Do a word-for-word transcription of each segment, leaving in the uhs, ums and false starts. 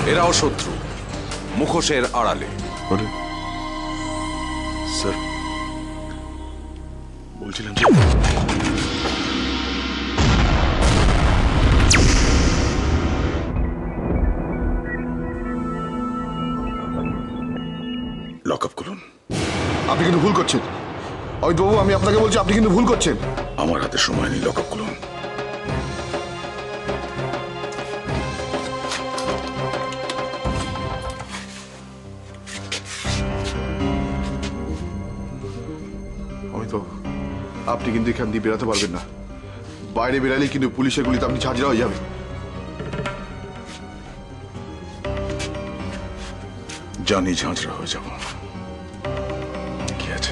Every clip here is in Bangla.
এরাও শত্রু, মুখোশের আড়ালে। স্যার বলছিলাম যে লক আপ করুন। আপনি কিন্তু ভুল করছেন অমিত বাবু, আমি আপনাকে বলছি আপনি কিন্তু ভুল করছেন। আমার হাতে সময় নেই, লক আপ করুন। অমিত বাবু, আপনি কিন্তু এখান দিয়ে বেরোতে পারবেন না। বাইরে বেরালেই কিন্তু পুলিশের গুলিতে আপনি ঝাঁঝরা হয়ে যাবেন। জানি ঝাঁঝরা হয়ে যাব, কি আছে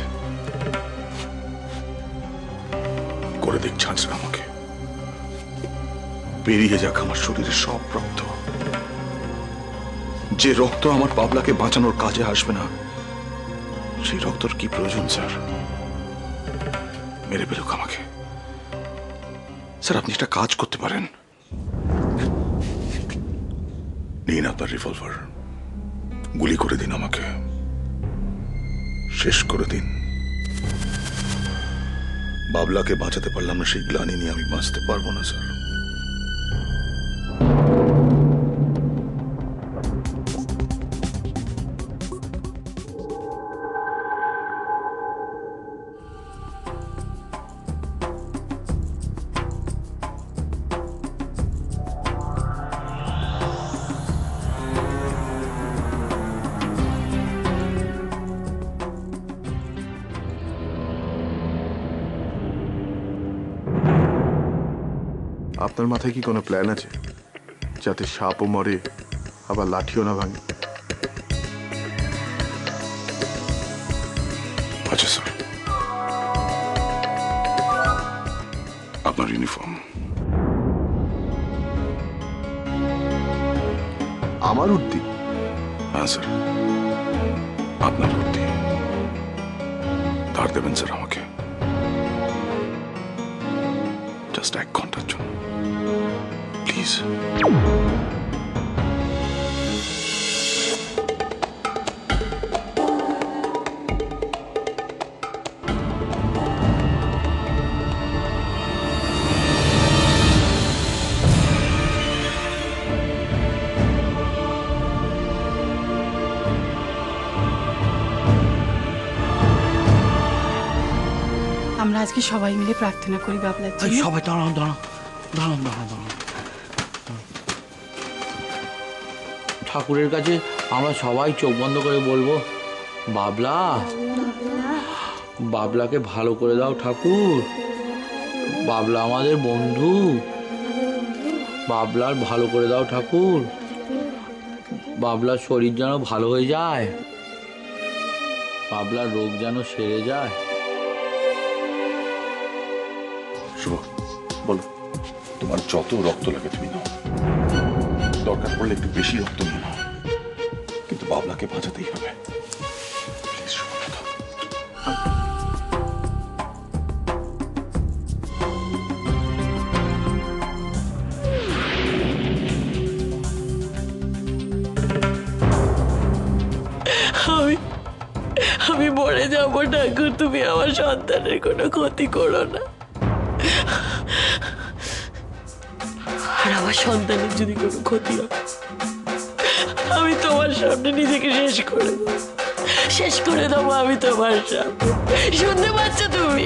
করে দেখ ঝাঁঝরা আমাকে। বেরিয়ে যাক আমার শরীরের সব রক্ত, যে রক্ত আমার বাবলাকে বাঁচানোর কাজে আসবে না, সেই রক্তর কি প্রয়োজন স্যার? মেরে ফেলুক আমাকে। স্যার আপনি একটা কাজ করতে পারেন, নিন আপনার রিভলভার, গুলি করে দিন আমাকে, শেষ করে দিন। বাবলাকে বাঁচাতে পারলাম না, সেই গ্লানি নিয়ে আমি বাঁচতে পারবো না স্যার। আপনার মাথায় কি কোনো প্ল্যান আছে যাতে সাপও মরে আবার লাঠিও না ভাঙে? আচ্ছা স্যার, আপনার ইউনিফর্ম। আমার উদ্দি? হ্যাঁ স্যার, আপনার উদ্দি। ধার দেবেন স্যার আমাকে, জাস্ট এক ঘন্টার জন্য প্লিজ। আমরা আজকে সবাই মিলে প্রার্থনা করি বাবলার জন্য। সবাই দাঁড়ান দাঁড়ান দাঁড়ান দাঁড়ান দাঁড়ান ঠাকুরের কাছে আমরা সবাই চোখ বন্ধ করে বলবো, বাবলা, বাবলাকে ভালো করে দাও ঠাকুর। বাবলা আমাদের বন্ধু, বাবলার ভালো করে দাও ঠাকুর। বাবলার শরীর যেন ভালো হয়ে যায়, বাবলার রোগ যেন সেরে যায়। বলো, তোমার যত রক্ত লাগে তুমি নাও, দরকার পড়লে একটু বেশি রক্ত নিয়ে নাও, কিন্তু বাবলাকে বাঁচাতেই হবে। প্লিজ শুভলতা। আমি আমি মরে যাবো ঠাকুর, তুমি আমার সন্তানের কোনো ক্ষতি করো না। আর আমার সন্তানের যদি কোনো ক্ষতি হয়, আমি তোমার সামনে নিজেকে শেষ করে দেবো, শেষ করে দেবো আমি তোমার সামনে। শুনতে পাচ্ছ তুমি?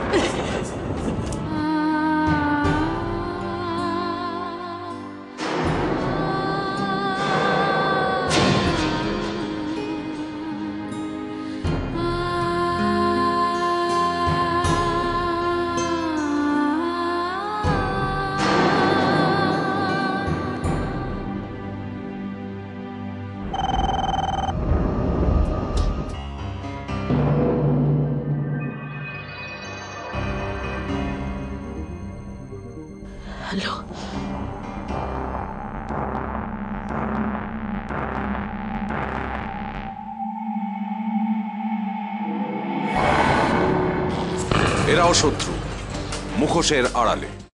হ্যালো, এরাও শত্রু, মুখোশের আড়ালে।